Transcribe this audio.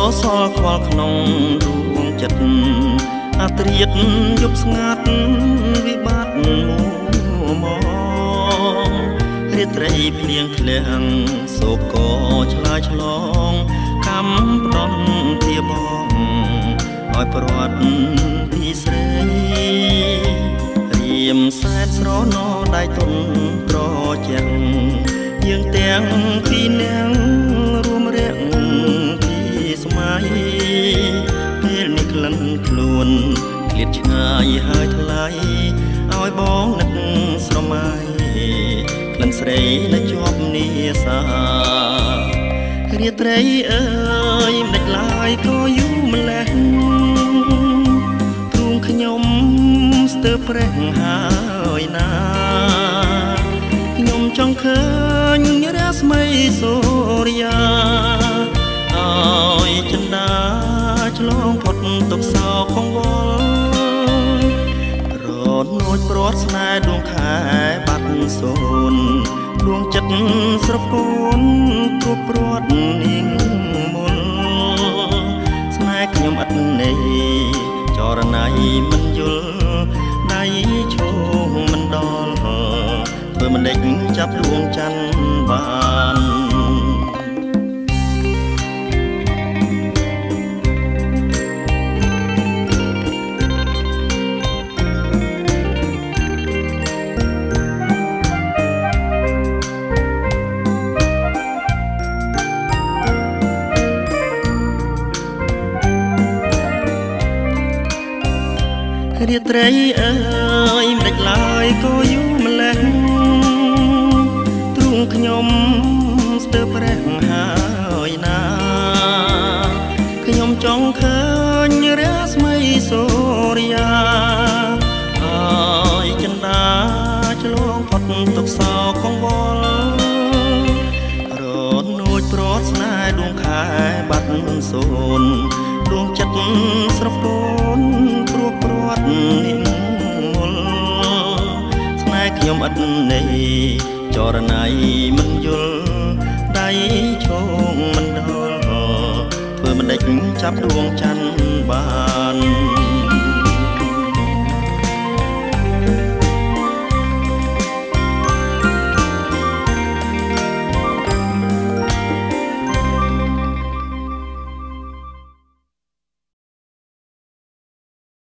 សល់ខ្វល់ក្នុងរួងចិត្តអាត្រៀតយប់ស្ងាត់វិបត្តិមួមករាត្រីភ្លៀងធ្លាក់សោកក៏ឆ្លើយឆ្លងកំផ្ដន់ជាបងឲ្យប្រត់ពីស្រីរៀមសែនស្រណោដៃទុនត្រជាងយើងទាំងពីរនាក់រួមរាក់ពីស្មៃពេលនេះក្លិនខ្លួនឃ្លាតឆ្ងាយហើយថ្លៃឲ្យបងនឹកស្រមៃក្លិនស្រីនៅជាប់នីសារាត្រីអើយមិនដេចឡើយក៏យូរម្លេះទ្រូងខ្ញុំស្ទើរប្រេះហើយណាខ្ញុំចង់ឃើញរាស្មីសូរិយាឲ្យចិន្តាឆ្លងផុតទុកសោកងវល់រត់នួចព្រាត់ស្នេហ៍ដួងខែបាត់សូនដួងចិត្តស្រពោនគប់ព្រាត់នាងមុនស្នេហ៍ខ្ញុំអត់នៃចរណៃមិនយល់ដៃឈោមិនដល់ធ្វើមិនដេចចាប់ដួងច័ន្ទបានរាត្រីអើយមិនដេចឡើយក៏យូរម្លេះទ្រូងខ្ញុំស្ទើរប្រេះហើយណាខ្ញុំចង់ឃើញរាស្មីសូរិយាឲ្យចិន្តាឆ្លងផុតទុកសោកងវល់រត់នួចព្រាត់ស្នេហ៍ដួងខែបាត់សូនដួងចិត្តស្រពោនព្រោះព្រាត់នាងមុលស្នេហ៍ខ្ញុំអត់នៃចរណៃមិនយល់ដៃឈោងមិនដល់ធ្វើមិនដេចចាប់ដួងច័ន្ទបាន